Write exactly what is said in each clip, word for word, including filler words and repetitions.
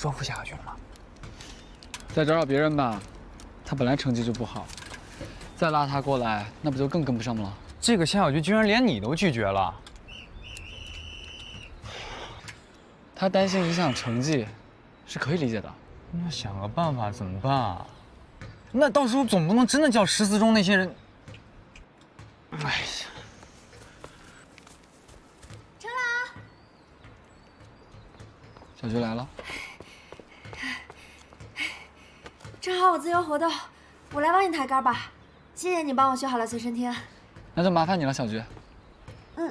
说服夏小军了吗？ 再找找别人吧，他本来成绩就不好，再拉他过来，那不就更跟不上了？ 这个夏小军居然连你都拒绝了。 他担心影响成绩，是可以理解的。 那想个办法怎么办啊？那到时候总不能真的叫十四中那些人……哎呀！ 陈朗， 小菊来了。 正好我自由活动，我来帮你抬杆吧。谢谢你帮我学好了随身听。 那就麻烦你了，小菊。 嗯。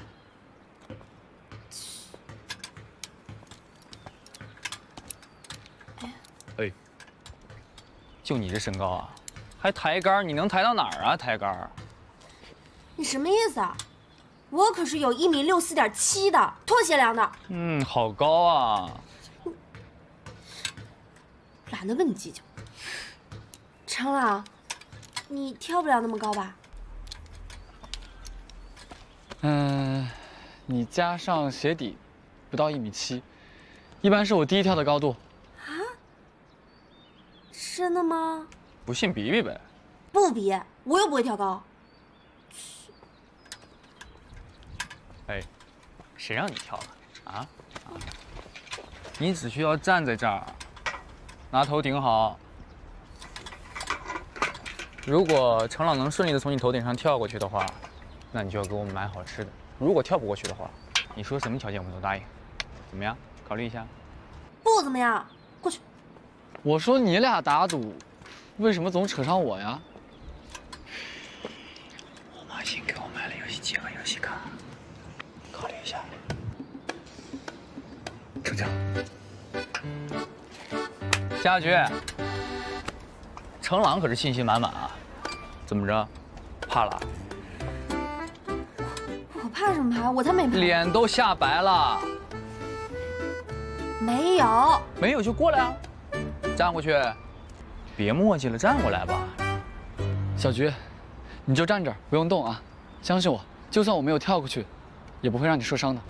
哎，就你这身高啊，还抬杆？你能抬到哪儿啊？抬杆？ 你什么意思啊？我可是有一米六四点七的，拖鞋量的。 嗯，好高啊！ 懒得跟你计较。程朗，你跳不了那么高吧？ 嗯，你加上鞋底，不到一米七，一般是我第一跳的高度。 啊？真的吗？ 不信比比呗。 不比，我又不会跳高。 哎，谁让你跳的啊？啊！你只需要站在这儿，拿头顶好。如果程朗能顺利的从你头顶上跳过去的话，那你就要给我们买好吃的。如果跳不过去的话，你说什么条件我们都答应。怎么样？考虑一下。 不怎么样，过去。 我说你俩打赌，为什么总扯上我呀？ 我妈新给我买了游戏机和游戏卡，考虑一下。成交。夏小菊，程朗可是信心满满啊。怎么着？怕了？ 我怕什么怕？我才没怕。 脸都吓白了。 没有。 没有就过来啊，站过去。别墨迹了，站过来吧。 小菊，你就站这儿，不用动啊！相信我，就算我没有跳过去，也不会让你受伤的。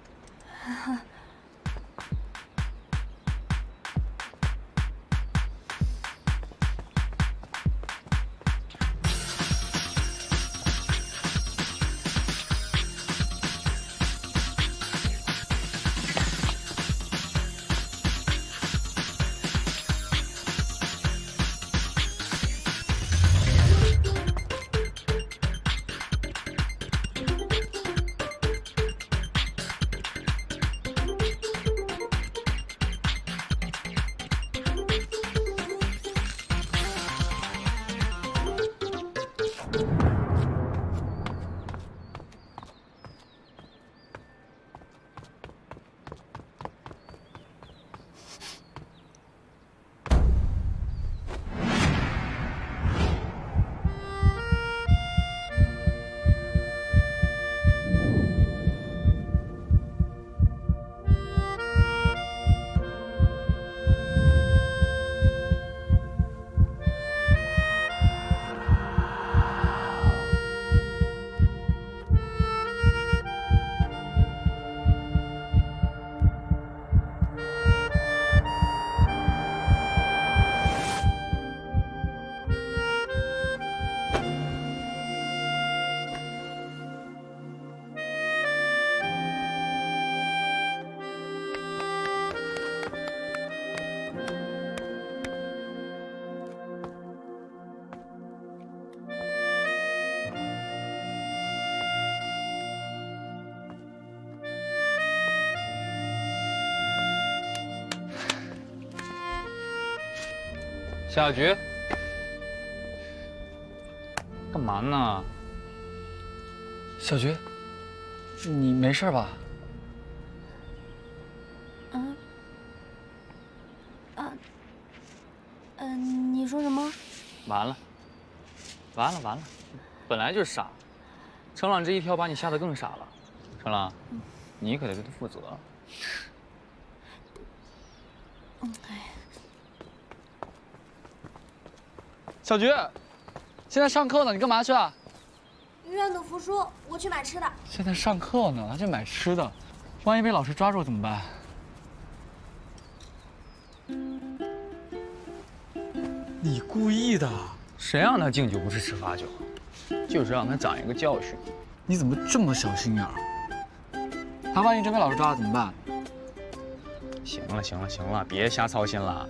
夏小菊，干嘛呢？ 小菊，你没事吧？ 嗯。啊。嗯，你说什么？ 完了，完了，完了！本来就是傻，程朗这一跳把你吓得更傻了。程朗，嗯、你可得对他负责。 嗯，哎。 小菊，现在上课呢，你干嘛去啊？ 愿赌服输，我去买吃的。 现在上课呢，还去买吃的，万一被老师抓住怎么办？ 你故意的？ 谁让他敬酒不吃吃罚酒，就是让他长一个教训。 你怎么这么小心眼儿？他万一真被老师抓了怎么办？ 行了行了行了，别瞎操心了，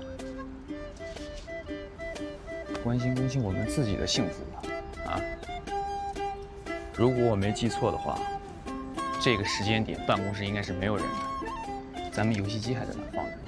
关心关心我们自己的幸福吧，啊！如果我没记错的话，这个时间点办公室应该是没有人的，咱们游戏机还在那放着。